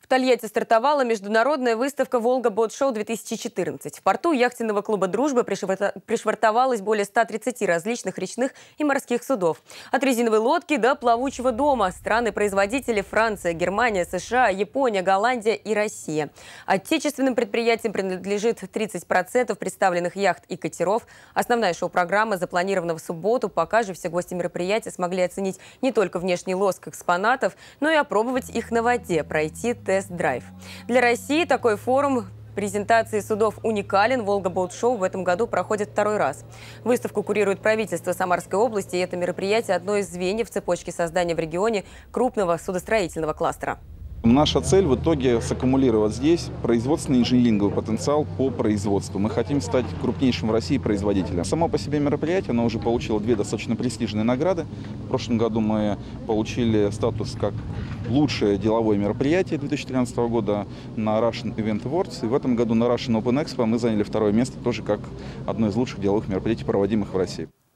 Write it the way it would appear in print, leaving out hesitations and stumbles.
Тольятти стартовала международная выставка «Волга Бот Шоу-2014». В порту яхтенного клуба «Дружба» пришвартовалось более 130 различных речных и морских судов. От резиновой лодки до плавучего дома. Страны-производители: Франция, Германия, США, Япония, Голландия и Россия. Отечественным предприятиям принадлежит 30% представленных яхт и катеров. Основная шоу-программа запланирована в субботу. Пока же все гости мероприятия смогли оценить не только внешний лоск экспонатов, но и опробовать их на воде, пройти тест-драйв. Для России такой форум презентации судов уникален. «Волга Бот Шоу» в этом году проходит второй раз. Выставку курирует правительство Самарской области, и это мероприятие – одно из звеньев цепочки создания в регионе крупного судостроительного кластера. Наша цель в итоге саккумулировать здесь производственный инжиниринговый потенциал по производству. Мы хотим стать крупнейшим в России производителем. Само по себе мероприятие, оно уже получило две достаточно престижные награды. В прошлом году мы получили статус как лучшее деловое мероприятие 2013 года на Russian Event Awards. И в этом году на Russian Open Expo мы заняли второе место тоже как одно из лучших деловых мероприятий, проводимых в России.